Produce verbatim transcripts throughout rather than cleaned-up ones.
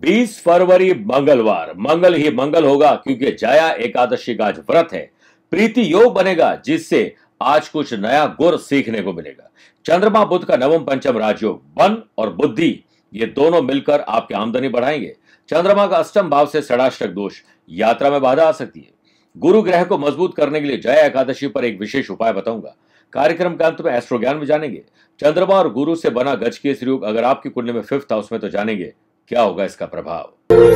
बीस फरवरी मंगलवार, मंगल ही मंगल होगा क्योंकि जया एकादशी का आज व्रत है। प्रीति योग बनेगा जिससे आज कुछ नया गुर सीखने को मिलेगा। चंद्रमा बुध का नवम पंचम राजयोग मन और बुद्धि ये दोनों मिलकर आपकी आमदनी बढ़ाएंगे। चंद्रमा का अष्टम भाव से षडाष्टक दोष, यात्रा में बाधा आ सकती है। गुरु ग्रह को मजबूत करने के लिए जया एकादशी पर एक विशेष उपाय बताऊंगा। कार्यक्रम के अंत में एस्ट्रो ज्ञान में जानेंगे चंद्रमा और गुरु से बना गज केसरी योग अगर आपकी कुंडली में फिफ्थ हाउस में तो जानेंगे क्या होगा इसका प्रभाव।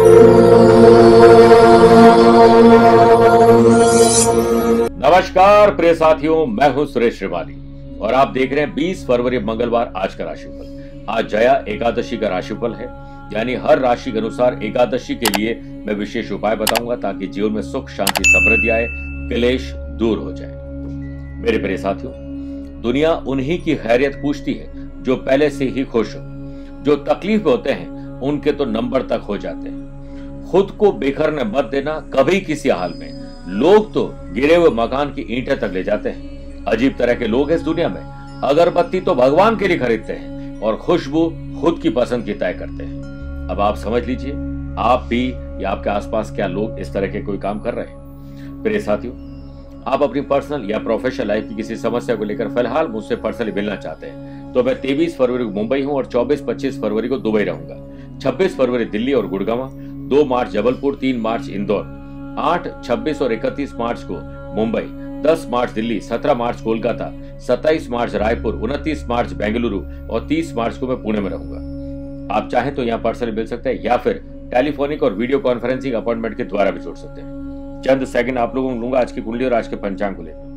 नमस्कार प्रिय साथियों, मैं हूं सुरेश श्रीवाली और आप देख रहे हैं बीस फरवरी मंगलवार आज का राशिफल। आज जया एकादशी का राशिफल है, यानी हर राशि के अनुसार एकादशी के लिए मैं विशेष उपाय बताऊंगा ताकि जीवन में सुख शांति समृद्धि आए, क्लेश दूर हो जाए। मेरे प्रिय साथियों, दुनिया उन्हीं की खैरियत पूछती है जो पहले से ही खुश हो। जो तकलीफ में होते हैं उनके तो नंबर तक हो जाते हैं। खुद को बिखरने मत देना कभी किसी हाल में। लोग तो गिरे हुए मकान की ईंटें तक ले जाते हैं। अजीब तरह के लोग हैं इस दुनिया में। अगरबत्ती तो भगवान के लिए खरीदते हैं और खुशबू खुद की पसंद की तय करते हैं। अब आप समझ लीजिए, आप भी या आपके आसपास क्या लोग इस तरह के कोई काम कर रहे हैं। प्रिय साथियों, आप अपनी पर्सनल या प्रोफेशनल लाइफ की किसी समस्या को लेकर फिलहाल मुझसे पर्सनली मिलना चाहते हैं तो मैं तेईस फरवरी को मुंबई हूं और चौबीस पच्चीस फरवरी को दुबई रहूंगा। छब्बीस फरवरी दिल्ली और गुड़गांव, दो मार्च जबलपुर, तीन मार्च इंदौर, आठ, छब्बीस और इकतीस मार्च को मुंबई, दस मार्च दिल्ली, सत्रह मार्च कोलकाता, सत्ताईस मार्च रायपुर, उनतीस मार्च बेंगलुरु और तीस मार्च को मैं पुणे में रहूंगा। आप चाहें तो यहाँ पर्सनली मिल सकते हैं या फिर टेलीफोनिक और वीडियो कॉन्फ्रेंसिंग अपॉइंटमेंट के द्वारा भी जुड़ सकते हैं। चंद सेकंड आप लोगों को लूंगा आज की कुंडली और आज के पंचांग को लेकर।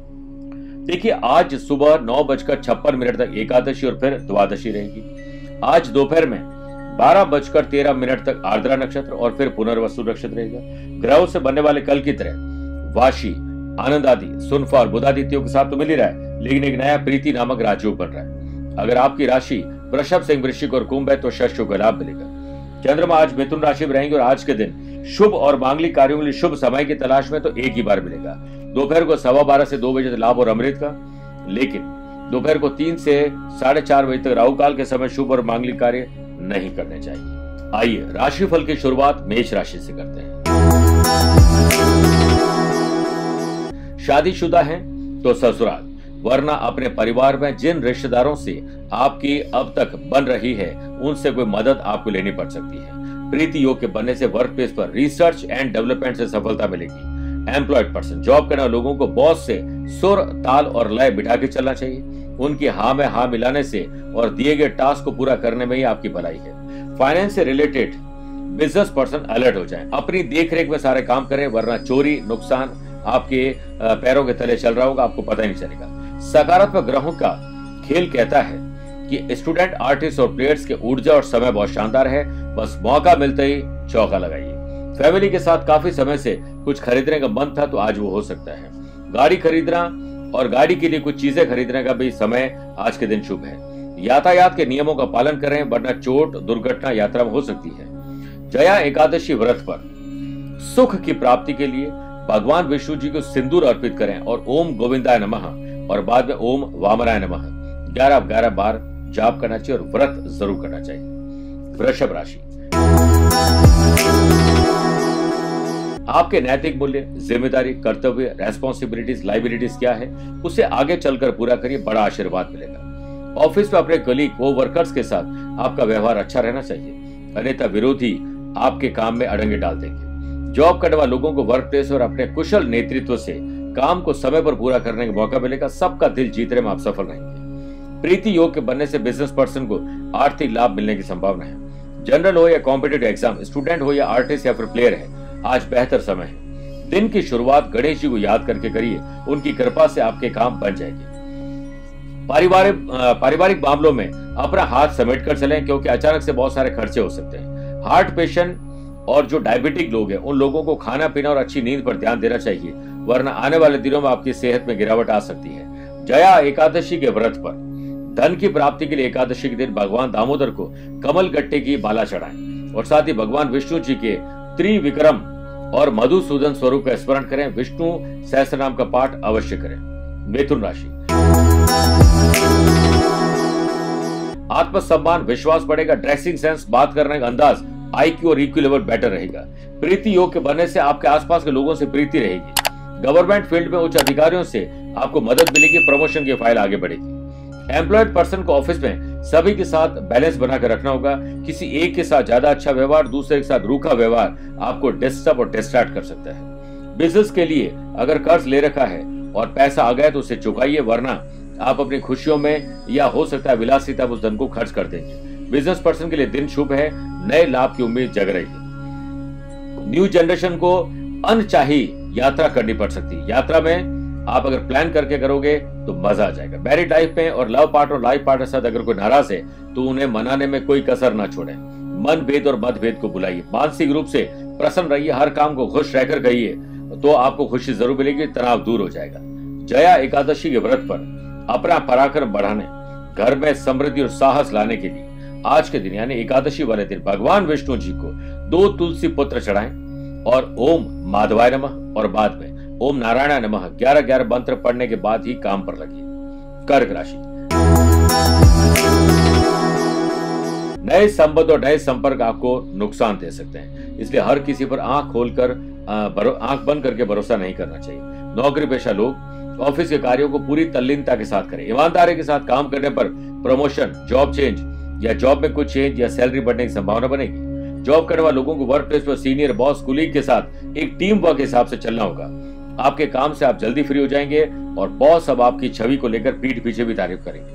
देखिए, आज सुबह नौ बजकर छप्पन मिनट तक एकादशी और फिर द्वादशी रहेगी। आज दोपहर में बारह बजकर तेरह मिनट तक आर्द्रा नक्षत्र और फिर पुनर्वसु नक्षत्र रहेगा। ग्रहों से बनने वाले कल की तरह वाशी, आनंद आदि, सुनफा और बुधादित्यों के साथ तो मिल ही रहा है, लेकिन एक नया प्रीति नामक राजयोग बन रहा है। अगर आपकी राशि वृषभ, सिंह, वृश्चिक और कुंभ है तो शस्यों का लाभ मिलेगा। चंद्रमा आज मिथुन राशि में रहेंगे और आज के दिन शुभ और मांगलिक कार्यों के लिए शुभ समय की तलाश में तो एक ही बार मिलेगा। दोपहर को सवा बारह से दो बजे लाभ और अमृत का, लेकिन दोपहर को तीन से साढ़े चार बजे तक राहु काल के समय शुभ और मांगलिक कार्य नहीं करने चाहिए। आइए राशिफल की शुरुआत मेष राशि से करते हैं। शादीशुदा हैं तो ससुराल, वरना अपने परिवार में जिन रिश्तेदारों से आपकी अब तक बन रही है उनसे कोई मदद आपको लेनी पड़ सकती है। प्रीति योग के बनने से वर्क प्लेस पर रिसर्च एंड डेवलपमेंट से सफलता मिलेगी। एम्प्लॉयड पर्सन, जॉब करने वाले लोगों को बॉस से सुर, ताल और लय बिठा के चलना चाहिए। उनकी हाँ में हाँ मिलाने से और दिए गए टास्क को पूरा करने में ही आपकी भलाई है। फाइनेंस से रिलेटेड बिजनेस पर्सन अलर्ट हो जाएं। अपनी देखरेख में सारे काम करें, वरना चोरी नुकसान आपके पैरों के तले चल रहा होगा, आपको पता ही नहीं चलेगा। सकारात्मक ग्रहों का खेल कहता है कि स्टूडेंट, आर्टिस्ट और प्लेयर्स के ऊर्जा और समय बहुत शानदार है, बस मौका मिलते ही चौका लगाइए। फैमिली के साथ काफी समय से कुछ खरीदने का मन था तो आज वो हो सकता है। गाड़ी खरीदना और गाड़ी के लिए कुछ चीजें खरीदने का भी समय आज के दिन शुभ है। यातायात के नियमों का पालन करें, वरना चोट दुर्घटना यात्रा में हो सकती है। जया एकादशी व्रत पर सुख की प्राप्ति के लिए भगवान विष्णु जी को सिंदूर अर्पित करें और ओम गोविंदाय नमः और बाद में ओम वामनाय नमः ग्यारह ग्यारह बार जाप करना चाहिए और व्रत जरूर करना चाहिए। वृषभ राशि, आपके नैतिक मूल्य, जिम्मेदारी, कर्तव्य, रेस्पॉन्सिबिलिटीज, लाइबिलिटीज क्या है उसे आगे चलकर पूरा करिए, बड़ा आशीर्वाद मिलेगा। ऑफिस में अपने कलीग, को वर्कर्स के साथ आपका व्यवहार अच्छा रहना चाहिए, अन्यथा विरोधी आपके काम में अड़ंगे डाल देंगे। जॉब करने वाले लोगों को वर्क प्लेस और अपने कुशल नेतृत्व से काम को समय पर पूरा करने का मौका मिलेगा। सबका दिल जीतने में आप सफल रहेंगे। प्रीति योग के बनने से बिजनेस पर्सन को आर्थिक लाभ मिलने की संभावना है। जनरल हो या कॉम्पिटिटिव एग्जाम, स्टूडेंट हो या आर्टिस्ट या फिर प्लेयर है, आज बेहतर समय है। दिन की शुरुआत गणेश जी को याद करके करिए, उनकी कृपा से आपके काम बन जाएंगे। पारिवारिक पारिवारिक मामलों में अपना हाथ समेट कर चलें क्योंकि अचानक से बहुत सारे खर्चे हो सकते हैं। हार्ट पेशेंट और जो डायबिटिक लोग हैं उन लोगों को खाना पीना और अच्छी नींद पर ध्यान देना चाहिए, वरना आने वाले दिनों में आपकी सेहत में गिरावट आ सकती है। जया एकादशी के व्रत पर धन की प्राप्ति के लिए एकादशी के दिन भगवान दामोदर को कमल गट्टे की माला चढ़ाएं और साथ ही भगवान विष्णु जी के त्रिविक्रम और मधुसूदन स्वरूप का स्मरण करें। विष्णु सहस्त्र नाम का पाठ अवश्य करें। मिथुन राशि, आत्मसम्मान, विश्वास बढ़ेगा। ड्रेसिंग सेंस, बात करने का अंदाज आईक्यू और ईक्यू लेवल बेटर रहेगा। प्रीति योग के बनने से आपके आसपास के लोगों से प्रीति रहेगी। गवर्नमेंट फील्ड में उच्च अधिकारियों से आपको मदद मिलेगी, प्रमोशन की फाइल आगे बढ़ेगी। एम्प्लॉयड पर्सन को ऑफिस में सभी के साथ बैलेंस बनाकर रखना होगा। किसी एक के साथ ज्यादा अच्छा व्यवहार, दूसरे के साथ रूखा व्यवहार आपको डिस्टर्ब और डिस्ट्रैक्ट कर सकता है। बिजनेस के लिए अगर कर्ज ले रखा है और पैसा आ गया तो उसे चुकाइए, वरना आप अपनी खुशियों में या हो सकता है विलासिता उस धन को खर्च कर देंगे। बिजनेस पर्सन के लिए दिन शुभ है, नए लाभ की उम्मीद जग रही है। न्यू जनरेशन को अनचाही यात्रा करनी पड़ सकती है। यात्रा में आप अगर प्लान करके करोगे तो मजा आ जाएगा। मैरिड लाइफ में और लव पार्टनर लाइफ पार्टनर साथ अगर कोई नाराज है तो उन्हें मनाने में कोई कसर ना छोड़े। मन भेद और मतभेद को बुलाइए। मानसिक रूप से प्रसन्न रहिए, हर काम को खुश रहकर कहिए तो आपको खुशी जरूर मिलेगी, तनाव दूर हो जाएगा। जया एकादशी के व्रत पर अपना पराक्रम बढ़ाने, घर में समृद्धि और साहस लाने के लिए आज के दिन यानी एकादशी वाले दिन भगवान विष्णु जी को दो तुलसी पुत्र चढ़ाएं और ओम माधवाय नमः और बाद में ओम नारायण नमः ग्यारह ग्यारह मंत्र पढ़ने के बाद ही काम पर लगिए। कर्क राशि, नए संबंध और नए संपर्क आपको नुकसान दे सकते हैं, इसलिए हर किसी पर आंख खोलकर आंख बंद करके भरोसा नहीं करना चाहिए। नौकरी पेशा लोग ऑफिस के कार्यों को पूरी तल्लीनता के साथ करें। ईमानदारी के साथ काम करने पर प्रमोशन, जॉब चेंज या जॉब में कुछ चेंज या सैलरी बढ़ने की संभावना बनेगी। जॉब करने वाले लोगों को वर्क प्लेस पर सीनियर, बॉस, कुलीग के साथ एक टीम वर्क के हिसाब से चलना होगा। आपके काम से आप जल्दी फ्री हो जाएंगे और बॉस अब आपकी छवि को लेकर पीठ पीछे भी तारीफ करेंगे।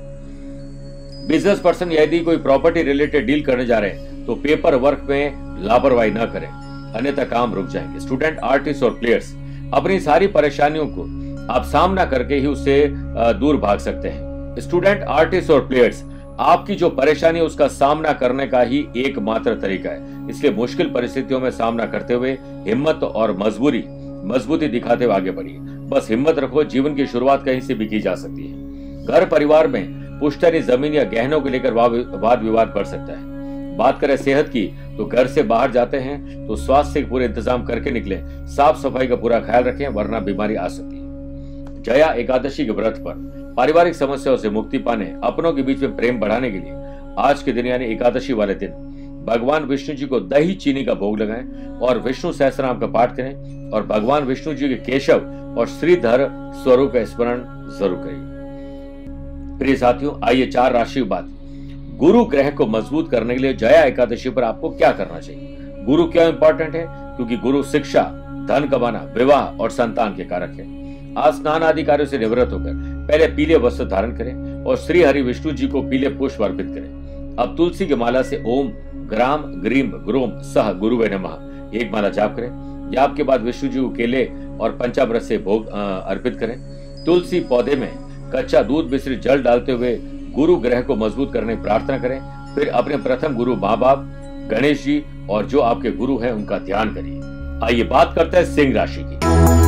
बिजनेस पर्सन यदि कोई प्रॉपर्टी रिलेटेड डील करने जा रहे हैं तो पेपर वर्क में लापरवाही न करें, अन्यथा काम रुक जाएंगे। स्टूडेंट, आर्टिस्ट और प्लेयर्स, अपनी सारी परेशानियों को आप सामना करके ही उससे दूर भाग सकते हैं। स्टूडेंट, आर्टिस्ट और प्लेयर्स, आपकी जो परेशानी है उसका सामना करने का ही एकमात्र तरीका है, इसलिए मुश्किल परिस्थितियों में सामना करते हुए हिम्मत और मजबूरी मजबूती दिखाते हुए आगे बढ़िए। बस हिम्मत रखो, जीवन की शुरुआत कहीं से भी की जा सकती है। घर परिवार में पुश्तैनी जमीन या गहनों को लेकर वाद विवाद बढ़ सकता है। बात करें सेहत की तो घर से बाहर जाते हैं तो स्वास्थ्य के पूरे इंतजाम करके निकले, साफ सफाई का पूरा ख्याल रखें वरना बीमारी आ सकती है। जया एकादशी के व्रत पर पारिवारिक समस्याओं से मुक्ति पाने, अपनों के बीच में प्रेम बढ़ाने के लिए आज के दिन यानी एकादशी वाले दिन भगवान विष्णु जी को दही चीनी का भोग लगाएं और विष्णु सहस्त्रनाम का पाठ करें और भगवान विष्णु जी के केशव और श्रीधर स्वरूप का स्मरण जरूर करिए। प्रिय साथियों, आइए चार राशि की बात। गुरु ग्रह को मजबूत करने के लिए जया एकादशी पर आपको क्या करना चाहिए। गुरु क्यों इंपॉर्टेंट है? क्योंकि गुरु शिक्षा, धन कमाना, विवाह और संतान के कारक है। आज स्नान आदि कार्यों से निवृत्त होकर पहले पीले वस्त्र धारण करें और श्री हरि विष्णु जी को पीले पुष्प अर्पित करें। अब तुलसी की माला से ओम ग्राम ग्रीम ग्रोम सह गुरुवे नमः एक माला जाप करें। जाप के बाद विष्णु जी को केले और पंचामृत से भोग अर्पित करें। तुलसी पौधे में कच्चा दूध मिश्रित जल डालते हुए गुरु ग्रह को मजबूत करने की प्रार्थना करें। फिर अपने प्रथम गुरु माँ बाप, गणेश जी और जो आपके गुरु हैं उनका ध्यान करिए। आइए बात करते हैं सिंह राशि की।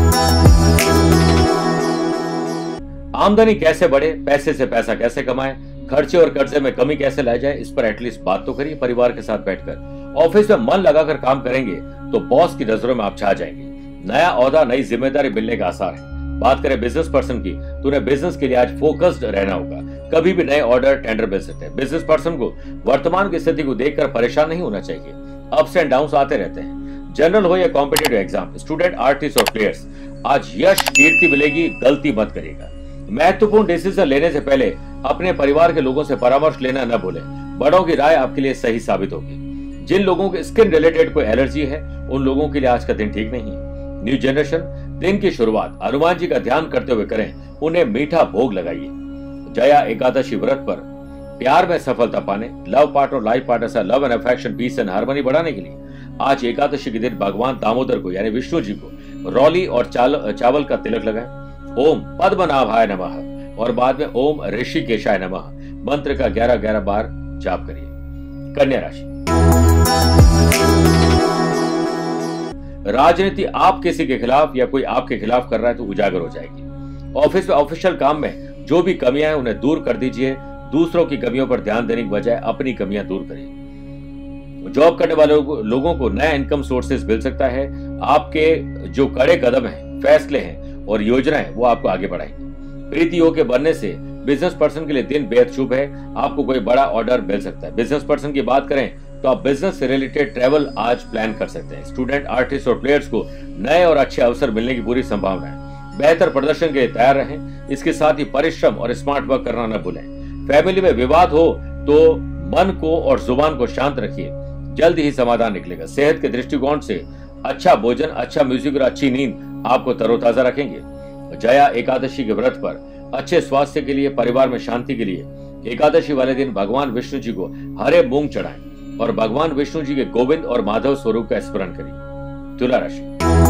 आमदनी कैसे बढ़े, पैसे से पैसा कैसे कमाएं, खर्चे और कर्जे में कमी कैसे लाए जाए, इस पर एटलीस्ट बात तो करिए परिवार के साथ बैठकर। ऑफिस में मन लगाकर काम करेंगे तो बॉस की नजरों में आप छा जाएंगे। नया ओहदा, नई जिम्मेदारी मिलने का आसार है। बात करें बिजनेस पर्सन की तो उन्हें बिजनेस के लिए आज फोकस्ड रहना होगा। कभी भी नए ऑर्डर, टेंडर मिल सकते हैं। बिजनेस पर्सन को वर्तमान की स्थिति को देखकर परेशान नहीं होना चाहिए। अप्स एंड डाउन्स आते रहते हैं। जनरल हो या कॉम्पिटिटिव एग्जाम, स्टूडेंट, आर्टिस्ट और प्लेयर्स, आज यश कीर्ति मिलेगी, गलती मत करिएगा। महत्वपूर्ण डिसीजन लेने से पहले अपने परिवार के लोगों से परामर्श लेना न भूलें। बड़ों की राय आपके लिए सही साबित होगी। जिन लोगों के स्किन रिलेटेड कोई एलर्जी है उन लोगों के लिए आज का दिन ठीक नहीं है। न्यू जनरेशन, दिन की शुरुआत हनुमान जी का ध्यान करते हुए करें, उन्हें मीठा भोग लगाइए। जया एकादशी व्रत पर प्यार में सफलता पाने, लव पार्टनर, लाइफ पार्टनर से love and affection, peace and harmony बढ़ाने के लिए आज एकादशी के दिन भगवान दामोदर को यानी विष्णु जी को रौली और चाल, चावल का तिलक लगाएं। ओम पद्मनाभाय नमः और बाद में ओम ऋषिकेशाय नमः मंत्र का ग्यारह ग्यारह बार जाप करिए। कन्या राशि, राजनीति आप किसी के खिलाफ या कोई आपके खिलाफ कर रहा है तो उजागर हो जाएगी। ऑफिस में ऑफिशियल काम में जो भी कमियां हैं उन्हें दूर कर दीजिए। दूसरों की कमियों पर ध्यान देने की बजाय अपनी कमियां दूर करिए। जॉब करने वाले लोगों को नया इनकम सोर्सेज मिल सकता है। आपके जो कड़े कदम हैं, फैसले हैं और योजनाएं वो आपको आगे बढ़ाएंगे। प्रीति योग के बनने से बिजनेस पर्सन के लिए दिन बेहद शुभ है। आपको कोई बड़ा ऑर्डर मिल सकता है। बिजनेस पर्सन की बात करें तो आप बिजनेस से रिलेटेड ट्रैवल आज प्लान कर सकते हैं। स्टूडेंट, आर्टिस्ट और प्लेयर्स को नए और अच्छे अवसर मिलने की पूरी संभावना है। बेहतर प्रदर्शन के लिए तैयार रहें। इसके साथ ही परिश्रम और स्मार्ट वर्क करना न भूलें। फैमिली में विवाद हो तो मन को और जुबान को शांत रखिए, जल्द ही समाधान निकलेगा। सेहत के दृष्टिकोण से अच्छा भोजन, अच्छा म्यूजिक और अच्छी नींद आपको तरोताजा रखेंगे। जया एकादशी के व्रत पर अच्छे स्वास्थ्य के लिए, परिवार में शांति के लिए एकादशी वाले दिन भगवान विष्णु जी को हरे मूंग चढ़ाएं और भगवान विष्णु जी के गोविंद और माधव स्वरूप का स्मरण करिए। तुला राशि,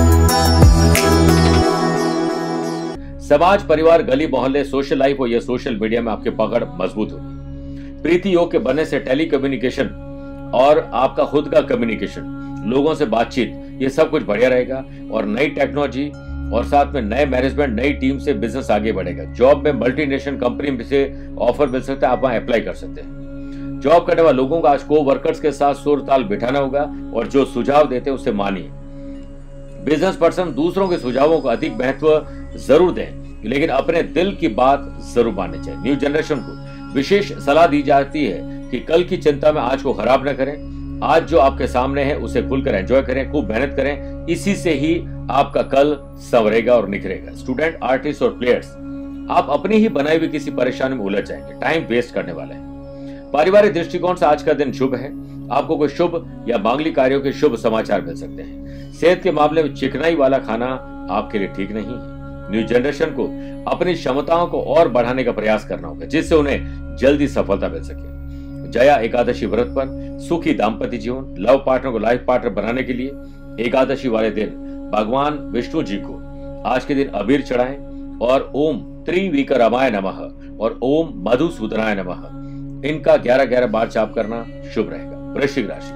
समाज, परिवार, गली मोहल्ले, सोशल लाइफ हो या सोशल मीडिया में आपकी पकड़ मजबूत होगी। प्रीति योग के बनने से टेली कम्युनिकेशन और आपका खुद का कम्युनिकेशन, लोगों से बातचीत, ये सब कुछ बढ़िया रहेगा। और नई टेक्नोलॉजी और साथ में नए मैनेजमेंट, नई टीम से बिजनेस आगे बढ़ेगा। जॉब में मल्टीनेशनल कंपनी से ऑफर मिल सकता है, आप वहां अप्लाई कर सकते हैं। जॉब करने वाले लोगों का आज को वर्कर्स के साथ सुर ताल बिठाना होगा और जो सुझाव देते हैं उसे मानिए। बिजनेस पर्सन दूसरों के सुझावों को अधिक महत्व जरूर दें, लेकिन अपने दिल की बात जरूर माननी चाहिए। न्यू जनरेशन को विशेष सलाह दी जाती है कि कल की चिंता में आज को खराब न करें। आज जो आपके सामने है उसे खुलकर एंजॉय करें, खूब मेहनत करें, इसी से ही आपका कल संवरेगा और निखरेगा। स्टूडेंट, आर्टिस्ट और प्लेयर्स, आप अपनी ही बनाई हुई किसी परेशानी में उलझ जाएंगे, टाइम वेस्ट करने वाले हैं। पारिवारिक दृष्टिकोण से आज का दिन शुभ है। आपको कोई शुभ या मांगलिक कार्यों के शुभ समाचार मिल सकते हैं। सेहत के मामले में चिकनाई वाला खाना आपके लिए ठीक नहीं है। न्यू जनरेशन को अपनी क्षमताओं को और बढ़ाने का प्रयास करना होगा, जिससे उन्हें जल्दी सफलता मिल सके। जया एकादशी व्रत पर सुखी दाम्पत्य जीवन, लव पार्टनर को लाइफ पार्टनर बनाने के लिए एकादशी वाले दिन भगवान विष्णु जी को आज के दिन अबीर चढ़ाएं और ओम त्रिविक्रमाय नमः और ओम मधुसूदनाय नमः, इनका ग्यारह ग्यारह बार जाप करना शुभ रहेगा। वृश्चिक राशि,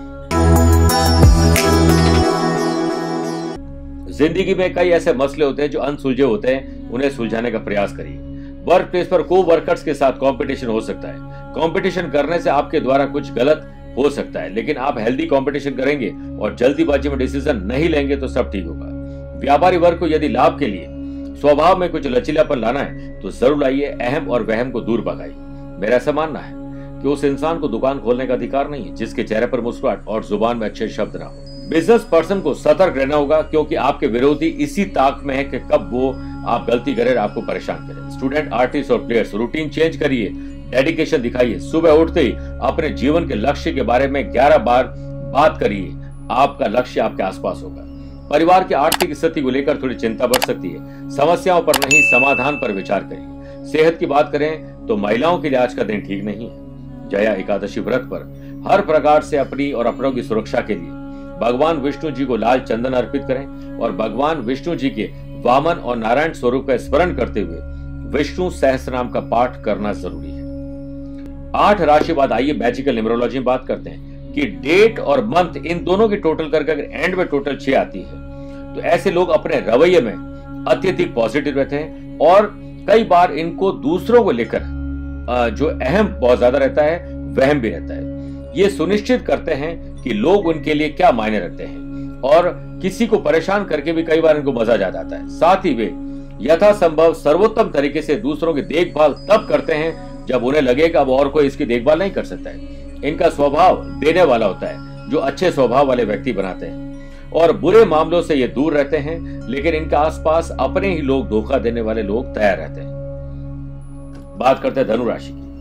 जिंदगी में कई ऐसे मसले होते हैं जो अनसुलझे होते हैं, उन्हें सुलझाने का प्रयास करिए। वर्क प्लेस पर को वर्कर्स के साथ कंपटीशन हो सकता है। कंपटीशन करने से आपके द्वारा कुछ गलत हो सकता है, लेकिन आप हेल्दी कंपटीशन करेंगे और जल्दीबाजी में डिसीजन नहीं लेंगे तो सब ठीक होगा। व्यापारी वर्ग को यदि लाभ के लिए स्वभाव में कुछ लचीलापन लाना है तो जरूर लाइए। अहम और वहम को दूर भगाइए। मेरा ऐसा मानना है कि उस इंसान को दुकान खोलने का अधिकार नहीं है जिसके चेहरे पर मुस्कुराहट और जुबान में अच्छे शब्द ना हो। बिजनेस पर्सन को सतर्क रहना होगा, क्योंकि आपके विरोधी इसी ताक में है कि कब वो आप गलती करें और आपको परेशान करें। स्टूडेंट, आर्टिस्ट और प्लेयर्स, रूटीन चेंज करिए, डेडिकेशन दिखाइए। सुबह उठते ही अपने जीवन के लक्ष्य के बारे में ग्यारह बार बात करिए। आपका लक्ष्य आपके आसपास होगा। परिवार की आर्थिक स्थिति को लेकर थोड़ी चिंता बढ़ सकती है। समस्याओं पर नहीं, समाधान पर विचार करिए। सेहत की बात करें तो महिलाओं के लिए आज का दिन ठीक नहीं है। जया एकादशी व्रत पर हर प्रकार से अपनी और अपनों की सुरक्षा के लिए भगवान विष्णु जी को लाल चंदन अर्पित करें और भगवान विष्णु जी के वामन और नारायण स्वरूप का स्मरण करते हुए विष्णु सहस्त्र नाम का पाठ करना जरूरी है। आठ राशि बाद आइए मैजिकल न्यूमरोलॉजी में बात करते हैं कि डेट और मंथ, इन दोनों की टोटल करके अगर एंड में टोटल छह आती है तो ऐसे लोग अपने रवैये में अत्यधिक पॉजिटिव रहते हैं और कई बार इनको दूसरों को लेकर जो अहम बहुत ज्यादा रहता है, वहम भी रहता है। ये सुनिश्चित करते हैं कि लोग उनके लिए क्या मायने रखते हैं और किसी को परेशान करके भी कई बार इनको मजा आ जाता है। साथ ही वे यथासंभव सर्वोत्तम तरीके से दूसरों की देखभाल तब करते हैं जब उन्हें लगे कि अब और कोई इसकी देखभाल नहीं कर सकता है। इनका स्वभाव देने वाला होता है, जो अच्छे स्वभाव वाले व्यक्ति बनाते हैं और बुरे मामलों से ये दूर रहते हैं, लेकिन इनका आसपास अपने ही लोग धोखा देने वाले लोग तैयार रहते हैं। बात करते हैं धनु राशि की।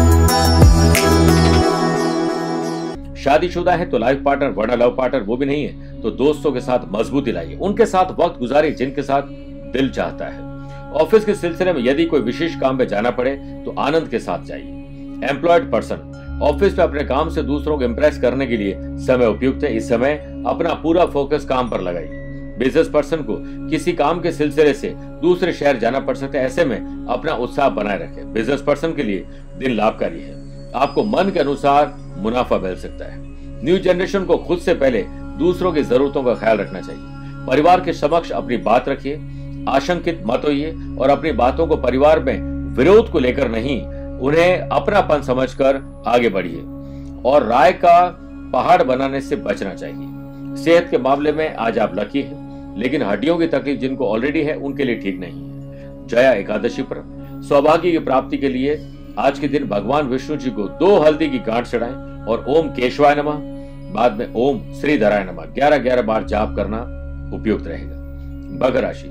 शादीशुदा है तो लाइफ पार्टनर, वरना लव पार्टनर वो भी नहीं है तो दोस्तों के साथ मजबूती लाइए। उनके साथ वक्त गुजारिए जिनके साथ दिल चाहता है। ऑफिस के सिलसिले में यदि कोई विशेष काम में जाना पड़े तो आनंद के साथ जाइए। एम्प्लॉयड पर्सन, ऑफिस में अपने काम से दूसरों को इंप्रेस करने के लिए समय उपयुक्त है। इस समय अपना पूरा फोकस काम पर लगाइए। बिजनेस पर्सन को किसी काम के सिलसिले से दूसरे शहर जाना पड़ सकता है, ऐसे में अपना उत्साह बनाए रखें। बिजनेस पर्सन के लिए दिन लाभकारी है। आपको मन के अनुसार मुनाफा मिल सकता है। न्यू जनरेशन को खुद से पहले दूसरों की जरूरतों का ख्याल रखना चाहिए। परिवार के समक्ष अपनी बात रखिए, आशंकित मत होइए और अपनी बातों को परिवार में विरोध को लेकर नहीं, उन्हें अपनापन समझकर आगे बढ़िए और राय का पहाड़ बनाने से बचना चाहिए। सेहत के मामले में आज आप लकी हैं, लेकिन हड्डियों की तकलीफ जिनको ऑलरेडी है उनके लिए ठीक नहीं है। जया एकादशी पर सौभाग्य की प्राप्ति के लिए आज के दिन भगवान विष्णु जी को दो हल्दी की गांठ चढ़ाएं और ओम केशवाय नमः, बाद में ओम श्रीधराय नमः ग्यारह ग्यारह बार जाप करना उपयुक्त रहेगा। मकर राशि,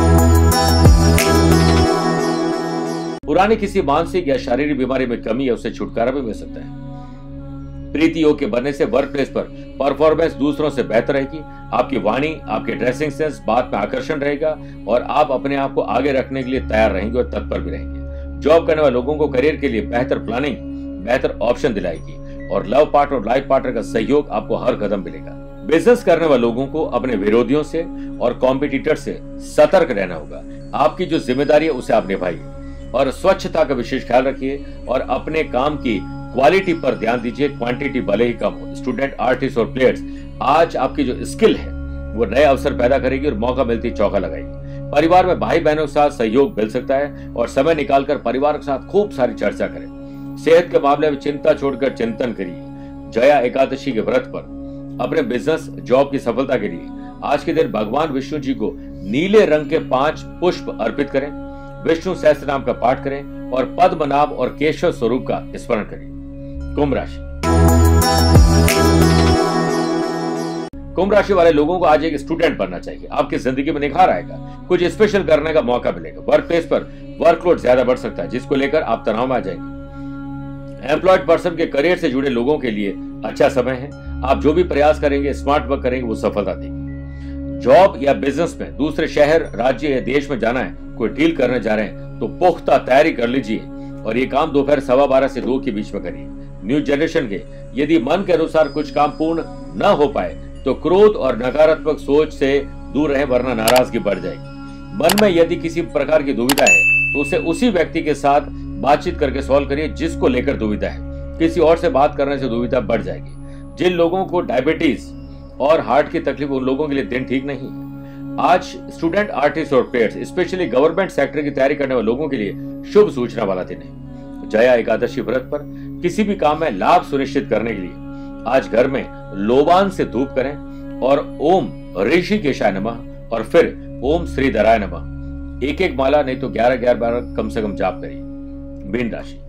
पुरानी किसी मानसिक या शारीरिक बीमारी में कमी या उससे छुटकारा भी मिल सकता है। प्रीति योग के बनने से वर्क प्लेस पर परफॉर्मेंस दूसरों से बेहतर रहेगी। आपकी वाणी, आपके ड्रेसिंग सेंस, बात में आकर्षण रहेगा और आप अपने आप को आगे रखने के लिए तैयार रहेंगे और तत्पर भी रहेंगे। जॉब करने वाले लोगों को करियर के लिए बेहतर प्लानिंग, बेहतर ऑप्शन दिलाएगी और लव पार्टनर और लाइफ पार्टनर का सहयोग आपको हर कदम मिलेगा। बिजनेस करने वाले लोगों को अपने विरोधियों से और कॉम्पिटिटर से सतर्क रहना होगा। आपकी जो जिम्मेदारी है उसे आप निभाइए और स्वच्छता का विशेष ख्याल रखिए और अपने काम की क्वालिटी पर ध्यान दीजिए, क्वांटिटी भले ही कम हो। स्टूडेंट, आर्टिस्ट और प्लेयर्स, आज आपकी जो स्किल है वो नए अवसर पैदा करेगी और मौका मिलती चौका लगाएगी। परिवार में भाई बहनों के साथ सहयोग मिल सकता है और समय निकालकर परिवार के साथ खूब सारी चर्चा करें। सेहत के मामले में चिंता छोड़कर चिंतन करिए। जया एकादशी के व्रत पर अपने बिजनेस, जॉब की सफलता के लिए आज के दिन भगवान विष्णु जी को नीले रंग के पांच पुष्प अर्पित करें, विष्णु सहस्त्र नाम का पाठ करें और पद्मनाभ और केशव स्वरूप का स्मरण करें। कुंभ राशि, कुंभ राशि वाले लोगों को आज एक स्टूडेंट बनना चाहिए। आपकी जिंदगी में निखार आएगा, कुछ स्पेशल करने का मौका मिलेगा। वर्क प्लेस पर वर्कलोड ज्यादा बढ़ सकता है जिसको लेकर आप तनाव में आ जाएंगे। एम्प्लॉयड पर्सन के करियर से जुड़े लोगों के लिए अच्छा समय है। आप जो भी प्रयास करेंगे, स्मार्ट वर्क करेंगे, वो सफलता देगी। जॉब या बिजनेस में दूसरे शहर, राज्य या देश में जाना है, कोई डील करने जा रहे हैं तो पुख्ता तैयारी कर लीजिए और ये काम दोपहर सवा बारह से दो के बीच में करिए। न्यू जनरेशन के यदि मन के अनुसार कुछ काम पूर्ण न हो पाए तो क्रोध और नकारात्मक सोच से दूर रहें, वरना नाराजगी बढ़ जाएगी। मन में यदि किसी प्रकार की दुविधा है तो उसे उसी व्यक्ति के साथ बातचीत करके सॉल्व करिए जिसको लेकर दुविधा है। किसी और से बात करने से दुविधा बढ़ जाएगी। जिन लोगों को डायबिटीज और हार्ट की तकलीफ, उन लोगों के लिए दिन ठीक नहीं है। आज स्टूडेंट, आर्टिस्ट और प्लेयर्स, स्पेशली गवर्नमेंट सेक्टर की तैयारी करने वाले लोगों के लिए शुभ सूचना वाला दिन है। जया एकादशी व्रत पर किसी भी काम में लाभ सुनिश्चित करने के लिए आज घर में लोबान से धूप करें और ओम ऋषिकेशाय नमः और फिर ओम श्रीधराय नमः एक एक माला, नहीं तो ग्यारह ग्यारह बार कम से कम जाप करिए। मीन राशि,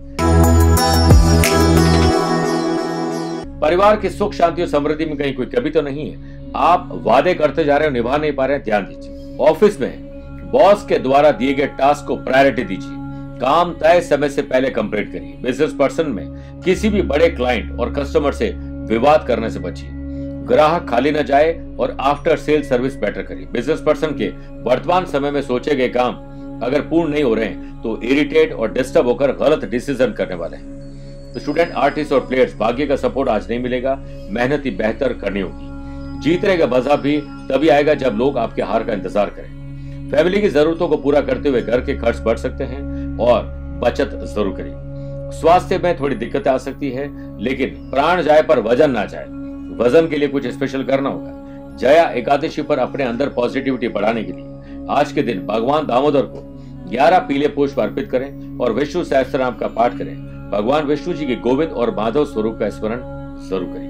परिवार की सुख शांति और समृद्धि में कहीं कोई कमी तो नहीं है। आप वादे करते जा रहे हो, निभा नहीं पा रहे हैं, ध्यान दीजिए। ऑफिस में बॉस के द्वारा दिए गए टास्क को प्रायोरिटी दीजिए। काम तय समय से पहले कंप्लीट करिए। बिजनेस पर्सन में किसी भी बड़े क्लाइंट और कस्टमर से विवाद करने से बचिए। ग्राहक खाली न जाए और आफ्टर सेल सर्विस बेटर करिए। बिजनेस पर्सन के वर्तमान समय में सोचे गए काम अगर पूर्ण नहीं हो रहे हैं तो इरिटेट और डिस्टर्ब होकर गलत डिसीजन करने वाले हैं। स्टूडेंट, आर्टिस्ट और प्लेयर्स, भाग्य का सपोर्ट आज नहीं मिलेगा, मेहनत ही बेहतर करनी होगी। जीतने का मजा भी तभी आएगा जब लोग आपके हार का इंतजार करें। फैमिली की जरूरतों को पूरा करते हुए घर के खर्च बढ़ सकते हैं और बचत जरूर करिए। स्वास्थ्य में थोड़ी दिक्कतें आ सकती है, लेकिन प्राण जाए पर वजन ना जाए। वजन के लिए कुछ स्पेशल करना होगा। जया एकादशी पर अपने अंदर पॉजिटिविटी बढ़ाने के लिए आज के दिन भगवान दामोदर को ग्यारह पीले पुष्प अर्पित करें और विष्णु सहस्त्रनाम का पाठ करें। भगवान विष्णु जी के गोविंद और माधव स्वरूप का स्मरण जरूर करिए।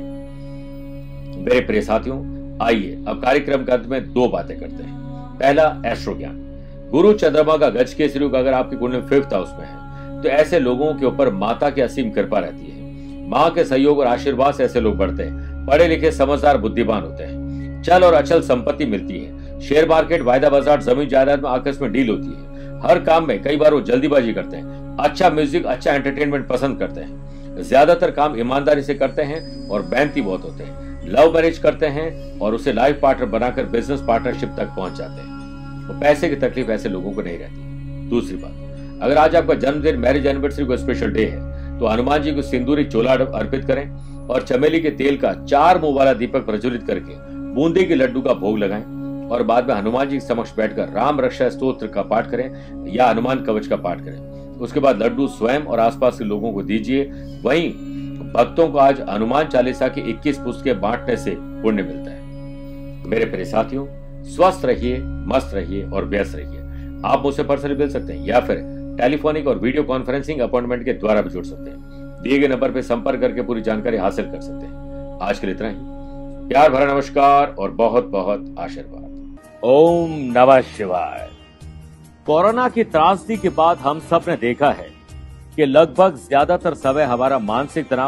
मेरे प्रिय साथियों, आइए अब कार्यक्रम के अंत में दो बातें करते हैं। पहला, एस्ट्रो ज्ञान। गुरु चंद्रमा का गज केसरी योग अगर आपकी कुंडली में फिफ्थ हाउस में है तो ऐसे लोगों के ऊपर माता की असीम कृपा रहती है। माँ के सहयोग और आशीर्वाद से ऐसे लोग बढ़ते हैं। पढ़े लिखे, समझदार, बुद्धिमान होते हैं। चल और अचल संपत्ति मिलती है। शेयर मार्केट, वायदा बाजार, जमीन जायदाद में आकस्मिक डील होती है। हर काम में कई बार वो जल्दीबाजी करते हैं। अच्छा म्यूजिक, अच्छा एंटरटेनमेंट पसंद करते हैं। ज्यादातर काम ईमानदारी से करते हैं और मेहनती बहुत होते हैं। लव मैरिज करते हैं और उसे लाइफ पार्टनर बनाकर बिजनेस पार्टनरशिप तक पहुंच जाते हैं। तो पैसे की तकलीफ ऐसे लोगों को नहीं रहती। दूसरी बात, अगर आज आपका जन्मदिन, मैरिज एनिवर्सरी को स्पेशल डे है तो हनुमान जी को सिंदूरी चोला अर्पित करें और चमेली के तेल का चार मुंह वाला दीपक प्रज्वलित करके बूंदे के लड्डू का भोग लगाएं और बाद में हनुमान जी के समक्ष बैठकर राम रक्षा स्तोत्र का पाठ करें या हनुमान कवच का पाठ करें। उसके बाद लड्डू स्वयं और आसपास के लोगों को दीजिए। वहीं भक्तों को आज हनुमान चालीसा की इक्कीस पुस्तकें बांटने से पुण्य मिलता है। मेरे प्रिय साथियों, स्वस्थ रहिए, मस्त रहिए और व्यस्त रहिए। आप मुझसे पर्सनली मिल सकते हैं या फिर टेलीफोनिक और वीडियो कॉन्फ्रेंसिंग अपॉइंटमेंट के द्वारा भी जुड़ सकते हैं। दिए गए नंबर पर संपर्क करके पूरी जानकारी हासिल कर सकते हैं। आज के लिए इतना ही। प्यार भरा नमस्कार और बहुत बहुत आशीर्वाद। ओम नमः शिवाय। कोरोना की त्रासदी के बाद हम सब ने देखा है कि लगभग ज्यादातर समय हमारा मानसिक तनाव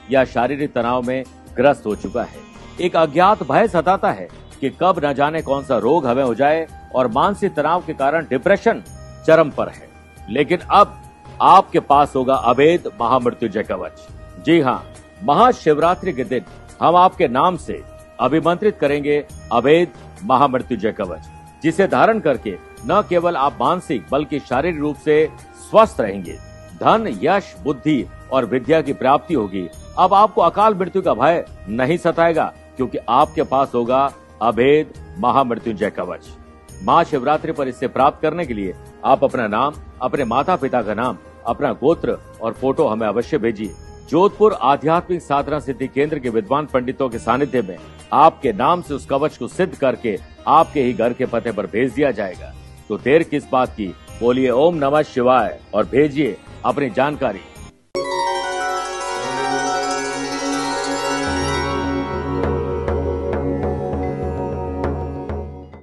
या शारीरिक तनाव में ग्रस्त हो चुका है। एक अज्ञात भय सताता है कि कब न जाने कौन सा रोग हमें हो जाए और मानसिक तनाव के कारण डिप्रेशन चरम पर है। लेकिन अब आपके पास होगा अभेद महामृत्युंजय कवच। जी हाँ, महाशिवरात्रि के दिन हम आपके नाम से अभिमंत्रित करेंगे अभेद महामृत्युंजय कवच, जिसे धारण करके न केवल आप मानसिक बल्कि शारीरिक रूप से स्वस्थ रहेंगे। धन, यश, बुद्धि और विद्या की प्राप्ति होगी। अब आपको अकाल मृत्यु का भय नहीं सताएगा, क्योंकि आपके पास होगा अभेद महामृत्युंजय कवच। महाशिवरात्रि पर इसे प्राप्त करने के लिए आप अपना नाम, अपने माता पिता का नाम, अपना गोत्र और फोटो हमें अवश्य भेजिए। जोधपुर आध्यात्मिक साधना सिद्धि केंद्र के विद्वान पंडितों के सानिध्य में आपके नाम से उस कवच को सिद्ध करके आपके ही घर के पते पर भेज दिया जाएगा। तो देर किस बात की, बोलिए ओम नमः शिवाय और भेजिए अपनी जानकारी।